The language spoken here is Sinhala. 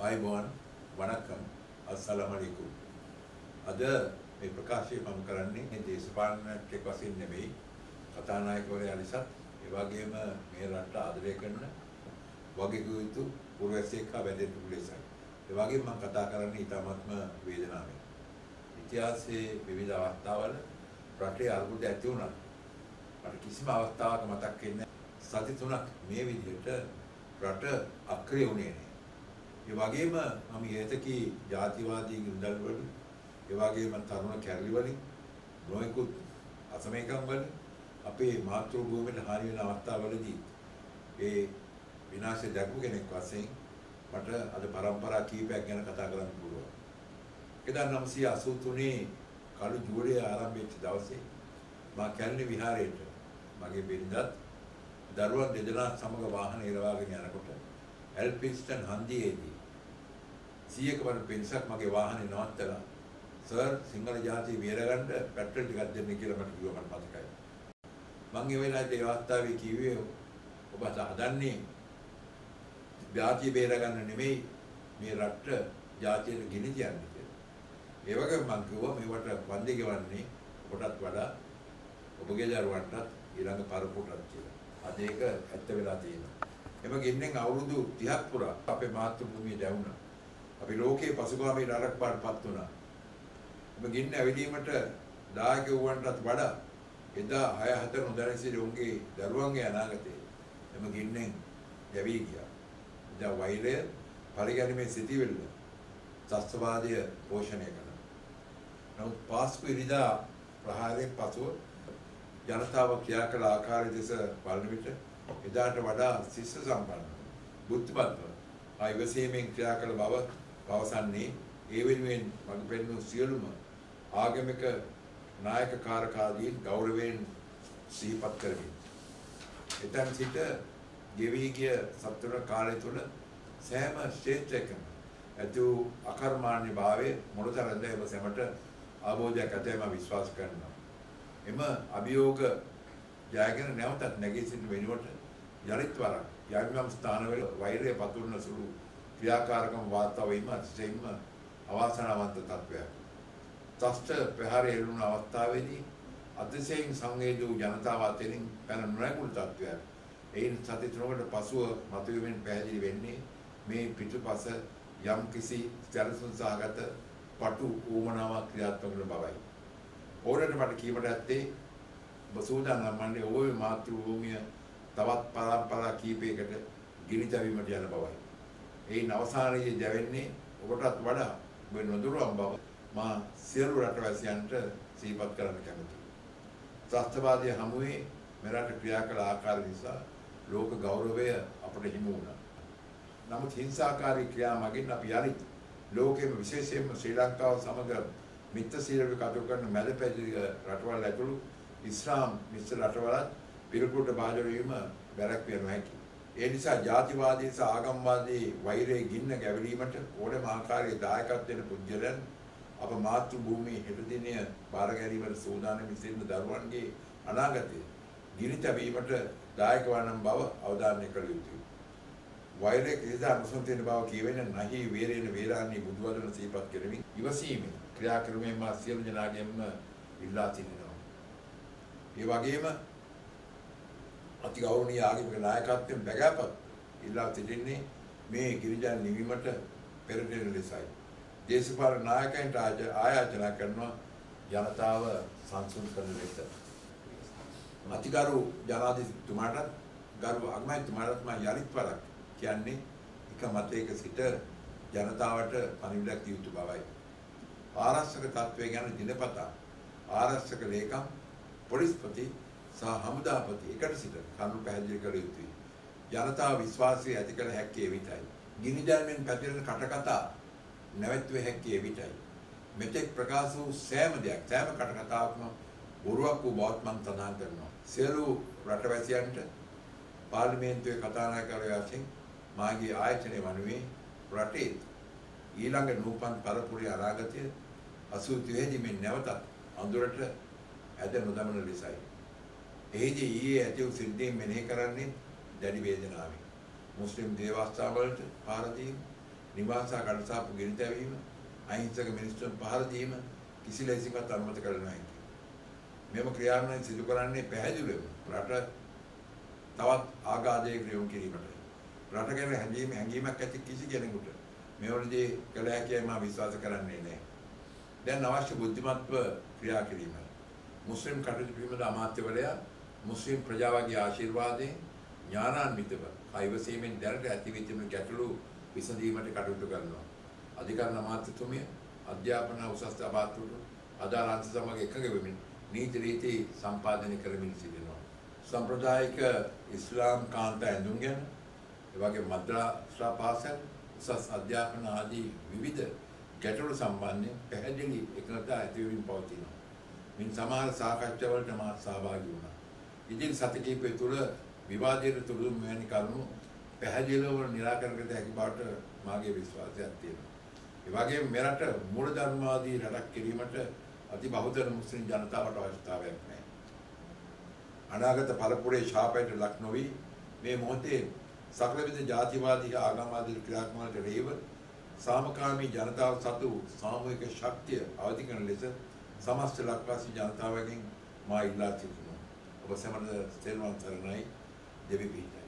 ආයුබෝවන් වණක්කම් අස්සලාමු අලයිකුම්. අද මේ ප්‍රකාශය මම කරන්නේ දේශපාලනඥයෙක් වශයෙන් නෙමෙයි, කතානායකවරයා ලෙසත් ඒ වගේම මේ රට ආදරය කරන වගකීතු පුරවැසියෙක් හා වැදගත් ලෙසයි. ඒ වගේම මම කතා කරන්නේ ඉතාමත්ම වේදනාවෙන්. ඉතිහාසයේ විවිධ අවස්ථාවල රටේ අර්බුද ඇති වුණා. මට කිසිම අවස්ථාවක මතක් වෙන්නේ සති 3ක් මේ විදිහට රට අක්‍රිය වුණේ නැහැ. ඒ වගේම මම හේතකී ජාතිවාදී ගින්දල් වලින් ඒ වගේම තරුණ කැරලි වලින් නොයෙකුත් අසමේකම් වලින් අපේ මාතෘ භූමියට හානි වෙන අවස්ථාවලදී ඒ විනාශය දැකපු කෙනෙක් වශයෙන් මට අද පරම්පරා කීපයක් ගැන කතා කරන්න පුළුවන්. 1983 කළු ජූලිය ආරම්භ වෙච්ච දවසේ මා කැලණි විහාරයට මගේ බිරිඳත් දරුවන් දෙදෙනා සමග වාහන එරවාගෙන යනකොට එල්ෆින්ස්ටන් හන්දියේදී 100ක වර පිරිසක් මගේ වාහනේ නවත්තලා සර් සිංහල ජාතිය බේරගන්න පෙට්‍රල් ටිකක් දෙන්න කියලා මට කිව්වා. මට මතකයි. මම ඒ වෙලාවේ ඒ අවස්ථාවේ කිව්වේ ඔබ හදන්නේ ජාතිය බේරගන්න නෙමෙයි මේ රට ජාතියට ගෙනි තියන්න කියලා. ඒ වගේම මම කිව්වා මේවට වන්දි ගෙවන්නේ ඔබටත් වඩා ඔබගේ දරුවන්ටත් ඊළඟ පරපුරටත් කියලා. අද ඒක ඇත්ත වෙලා තියෙනවා. එම ගෙන්නෙන් අවුරුදු 30ක් පුරා අපේ මාතෘ භූමිය දැවුණා. අපි ලෝකයේ පසුගාමී රටක් බවටපත් වුණා. එම ගෙන්න ඇවිදීමට දායක වුවන්ටත් වඩා එදා 6-4 නොදැන සිටි උන්ගේ දරුවන්ගේ අනාගතේ එම ගෙන්නෙන් යවි ගියා. එදා වෛරය පරිගැනීමේ සිටිවිල්ල ත්‍ස්තවාදය පෝෂණය කළා. නමුත් පාස්කු ඉරිදා ප්‍රහාරයෙන් පසුව ජනතාව ක්‍රියා කළ ආකාරය දෙස බලන විට එදාට වඩා ශිෂ්‍ය සම්පන්න බුද්ධිමත්ව ආයවසීමෙන් ක්‍රියා කළ බව පවසන්නේ ඒ වෙනුවෙන් මඟ පෙන්වූ සියලුම ආගමික නායක කාරකාදීන් ගෞරවයෙන් සිහිපත් කරමි. එතන සිට ගෙවි ගිය සත්වර කාලය තුළ සෑම ක්ෂේත්‍රයකම ඇති වූ අකර්මාන්‍ය භාවය මොළතරඳ එම සැමට අවබෝධයක් ඇතැයි මම විශ්වාස කරනවා. එම අභියෝග ජයගෙන නැවතත් නැගී සිටින වෙනුවට යලිත් වරක් යම් ස්ථානවල වෛරය පතුරන සුළු ක්‍රියාකාරකම් වාර්තා වීම අතිශයින්ම අවාසනාවන්ත තත්ත්වයක්. ත්‍ස්ත ප්‍රහාරය එල්ලුණු අවස්ථාවේදී අතිශයින් සංවේදී වූ ජනතාව අතරින් පැන නොනැගුණු තත්ත්වයක්. එයින් සති 3කට පසුව මතුවීමෙන් පැහැදිලි වෙන්නේ මේ පිටුපස යම් කිසි සැලසුම් සහගත පටු ඌමනාවක් ක්‍රියාත්මක වන බවයි. ඕනට මට කීමට ඇත්තේ බසූදානම් මන්නේ ওই මාතෘ භූමිය තවත් පරම්පරා කීපයකට ගිනි තැබීමට යන බවයි. එයින් අවසානයේදී දැවෙන්නේ ඔබටත් වඩා ඔබ නොදුරුවන් බව මා සියලු රටවැසියන්ට සිහිපත් කරන්න කැමැතියි. ත්‍ස්තවාදයේ හමුවේ මෙරට ක්‍රියා කළ ආකාරය නිසා ලෝක ගෞරවය අපට හිමි වුණා. නමුත් හිංසාකාරී ක්‍රියා මගින් අපි යලිත් ලෝකෙම විශේෂයෙන්ම ශ්‍රී ලංකාව සමග මිත්‍රශීලව කටයුතු කරන මැද පැතිරි රටවල් ඇතුළු ඉස්ලාම් මිශ්‍ර රටවලත් පිළිකුලට භාජනය වීම වැළැක්විය නොහැකියි. ඒ නිසා ජාතිවාදී සහ ආගම්වාදී වෛරයේ ගින්න ගැවීමට ඕනෑම ආකාරයේ දායකත්වයෙන් පුජ්‍යලයන් අප මාතෘ භූමියේ හෙට දිනය බාර ගැනීමට සූදානම් සිටින දරුවන්ගේ අනාගතය ගිනි තැබීමට දායක වන බව අවධාරණය කළ යුතුයි. වෛරයේ කිසිදා මුසුන් තියෙන බව කියවෙන නැහි වේරේන වේරාණී බුදුවදන සිහිපත් කරමින් ඉවසීමෙන් ක්‍රියා කරමින් මා සියලු දෙනාගෙන්ම ඉල්ලා සිටිනවා. ඒ වගේම අතිගෞරවනීය ආගමික නායකත්වයෙන් බැගෑපත් ඉල්ලා සිටින්නේ මේ ගිරිජන නිවීමට පෙරටෙන ලෙසයි. දේශපාලන නායකයන්ට ආයාචනා කරනවා ජනතාව සංසුන් කරන ලෙස. අතිගරු ජනාධිපතිතුමාට ගරු අගමැතිතුමාට මම යලිත් වරක් කියන්නේ එක මතයක සිට ජනතාවට පණිවිඩයක් දිය යුතු බවයි. ආරක්ෂක තත්ත්වය ගැන දිනපතා ආරක්ෂක ලේකම් පොලිස්පති සහ හමුදාපති එකට සිට කරුණු පැහැදිලි කළ යුතුයි. ජනතාව විශ්වාසය ඇති කළ හැක්කේ විතයි. ගිනි දැල්මෙන් පැතිරෙන කටකතා නැවැත්විය හැක්කේ විතයි. මෙතෙක් ප්‍රකාශ වූ සෑම කටකතාවක්ම බොරුවක් වූ බවත් මම සඳහන් කරනවා. සියලු රටවැසියන්ට පාර්ලිමේන්තුවේ කතානායකවරයා වශයෙන් මාගේ ආයතනය වනුවේ රටේ ඊළඟ නූපන් පරපුරේ අනාගතය 83 දී නැවතත් අඳුරට ඇද නොදමන ලෙසයි. එහිදී ඊයේ ඇති වූ සිද්ධීන් මෙනෙහි කරන්නේ දැඩි වේදනාවෙන්. මුස්ලිම් දේවස්ථානවලට පාර දීම, නිවාස කඩසාප්පු ගෙනි තැවීම, අහිංසක මිනිස්සුන් පහර දීම කිසි ලෙසකින්වත් අනුමත කළ නොහැකි. මෙම ක්‍රියාවන් සිදු කරන්නේ පැහැදිලිවම රට තවත් ආඝාතයකට යොමු කිරීමට. රට ගැන හැඟීමක් ඇති කිසි කෙනෙකුට මෙවලදී කළ හැකියි මම විශ්වාස කරන්නේ නැහැ. දැන් අවශ්‍ය බුද්ධිමත්ව ක්‍රියා කිරීම. මුස්ලිම් කටයුතු පිළිබඳ අමාත්‍යවරයා මුස්ලිම් ප්‍රජාවගේ ආශිර්වාදයෙන් ඥානාන්විතව කයිවසීමෙන් දැනට ඇතිවෙච්ච ගැටලු විසඳීමට කටයුතු කරනවා. අධිකරණ අමාත්‍යතුමිය අධ්‍යාපන උසස් අමාත්‍යවරු අදාළ අංශ සමග එකඟ වෙමින් නීති රීති සම්පාදනය කරමින් සිටිනවා. සම්ප්‍රදායික ඉස්ලාම් කාන්තා ඇඳුම් ගැන එවැගේ මද්‍රසා පාසල් උසස් අධ්‍යාපන ආදී විවිධ ගැටලු සම්බන්ධයෙන් පැහැදිලි එකඟතා ඇති වෙමින් පවතිනවා. මින් සමහර සාකච්ඡාවලට මා සහභාගී වුණා. ඉදිරි සති කිහිපය තුළ විවාදයට තුඩු මෙවැනි කරුණු පැහැදිලිව නිරාකරණය කර හැකි බවට මාගේ විශ්වාසයක් තියෙනවා. ඒ වගේම මෙරට මූලධර්මවාදී රටක් කිරීමට අති බහුතර මුස්ලිම් ජනතාවට අවශ්‍යතාවයක් නැහැ. අනාගත පළපුරේ ශාපයට ලක් නොවි මේ මොහොතේ සකලවිද ජාතිවාදී ආගම්වාදී ක්‍රියාත්මක රේව සාමකාමී ජනතාව සතු සාමූහික ශක්තිය අවදි කරන ලෙස සමස්ත ලක්වාසී ජනතාවගෙන් මා ඉල්ලා සිටිනවා. ඔබ සැමට සෙල්වන් සරණයි දෙවි පිහිටයි.